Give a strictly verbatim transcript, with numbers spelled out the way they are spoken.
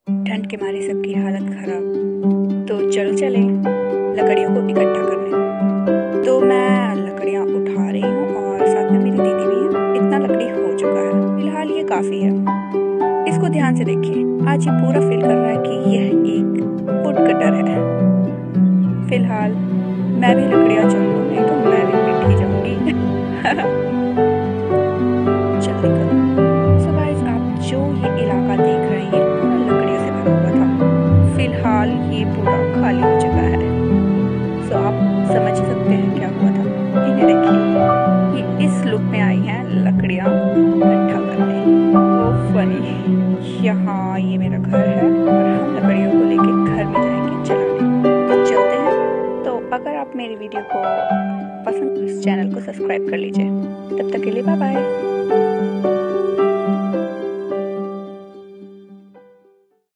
ठंड के मारे सबकी हालत खराब। तो चलो चले लकड़ियों को इकट्ठा करने। तो मैं लकड़ियाँ उठा रही हूँ और साथ में मेरी दीदी भी है। इतना लकड़ी हो चुका है, फिलहाल ये काफ़ी है। इसको ध्यान से देखिए, आज ये पूरा फील कर रहा है कि यह एक वुड कटर है। फिलहाल मैं भी लकड़ियाँ चुन लूँ, नहीं तो मैं भी पिट ही जाऊँगी। जल्दी करो। सो गाइस, आप जो ये इलाका देख रहे हैं पूरा लकड़ियों से भरा हुआ था। फिलहाल ये पूरा खाली हो चुका है। सो आप समझ ही सकते हैं क्या हुआ था। इन्हें देखिए, ये इस लुक में आई हैं लकड़ियाँ इकट्ठा करने। वो फनी। यहाँ ये मेरा घर है और हम लकड़ियों को लेके घर में जाएंगे जलाने। तो चलते हैं। तो अगर आप मेरी वीडियो को पसंद, इस चैनल को सब्सक्राइब कर लीजिए। तब तक के लिए बाय बाय।